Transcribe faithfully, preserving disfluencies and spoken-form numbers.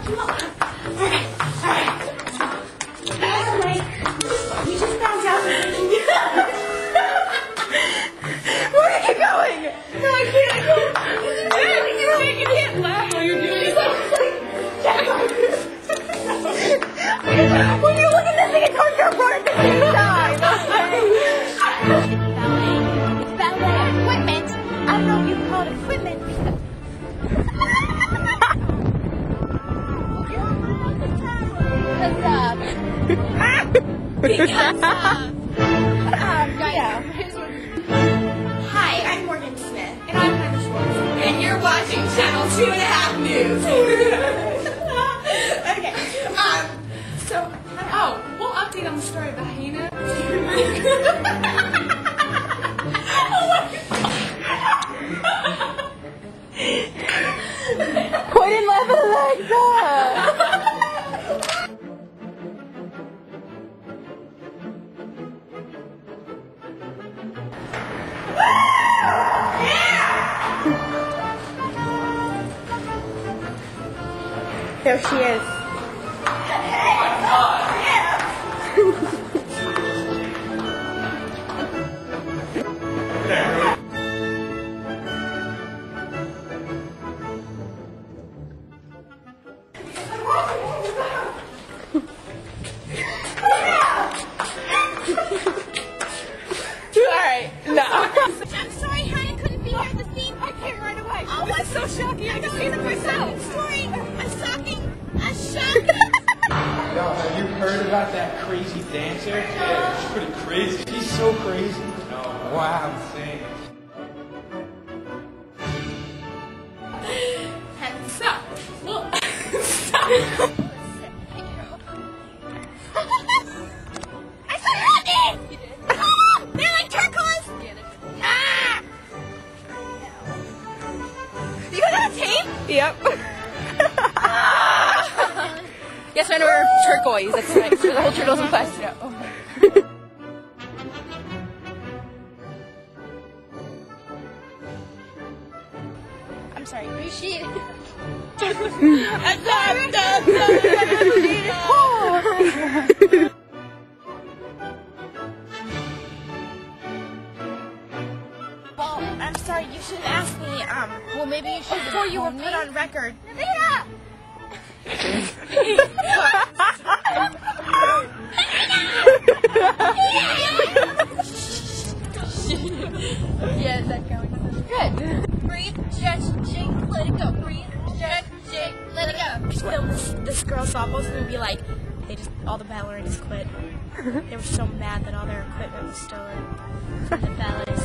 Come on. Alright, alright. By the way, we just found out that where are you going? No, I can't. I can't. You're making him laugh while you're doing it. When you look at this thing, it's hard to run at the same time. It's ballet equipment. I don't know if you call it equipment. Because, uh, because, uh, um, yeah. Hi, I'm Morgan Smith. And I'm Heather Schwartz. And you're watching Channel Two and a Half News. Okay. Um, so, oh, we'll update on the story of the hyena. Point and level like that. There she is. Alright, no. I'm sorry, honey, I couldn't be here at the theme park here right away. Oh, that's so shocking. I can see it myself. Sorry, I'm shocking. I'm shocking. Yo, have you heard about that crazy dancer? Yeah, she's pretty crazy. She's so crazy. No. Wow, insane. And stop. Well, stop. I saw Rodney! They're like turquoise! Ah! You got that tape? Yep. Yes, I know we're turquoise. That's right. So the whole turtle's in plastic. I'm sorry, appreciate it. Well, I'm sorry, you shouldn't ask me. Um, well, maybe you should before you were put on record. Rita! Yeah, is that going? Good. Breathe, stretch, shake, let it go. Breathe, stretch, shake, let it go. Film this, this girl saw both of them be like, they just, all the ballerinas quit. They were so mad that all their equipment was stolen from the ballet